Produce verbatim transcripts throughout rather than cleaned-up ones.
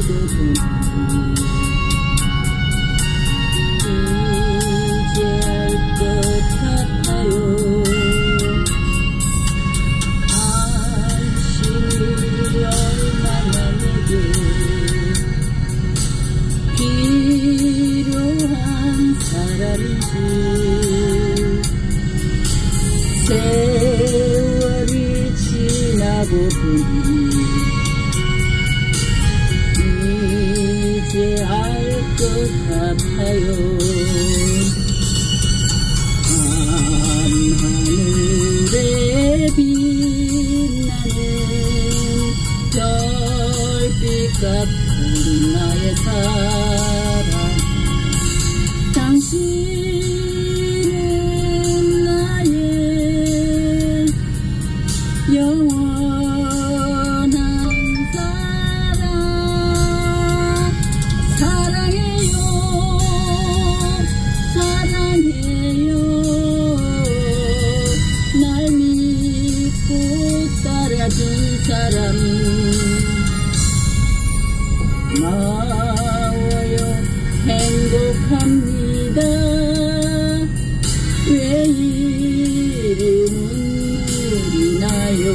세월이 지나고 보니 이제 알 것 같아요. 밤하늘에 빛나는 별빛 같은 나의 사랑, 당신 영원한 사랑, 사랑해요, 사랑해요. 날 믿고 따라준 사람, 고마워요, 행복합니다. 왜 이리 눈물이 나요.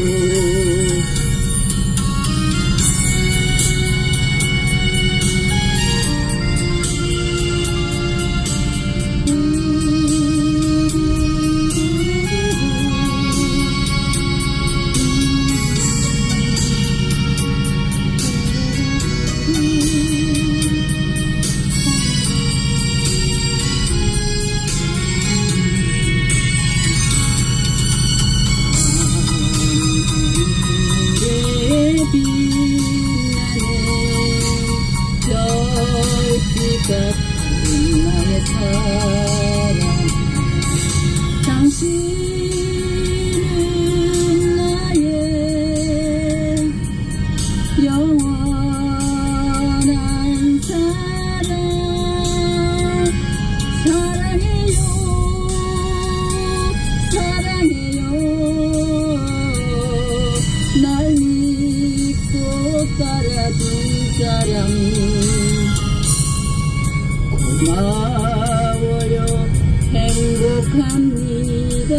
같은 나의 사랑, 당신은 나의 영원한 사랑, 사랑해요, 사랑해요. 날 믿고 따라준 사람, 고마워요, 행복합니다.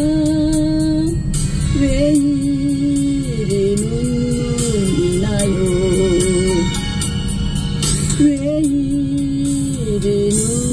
왜 이리 눈물이 나요. 왜 이리 눈물이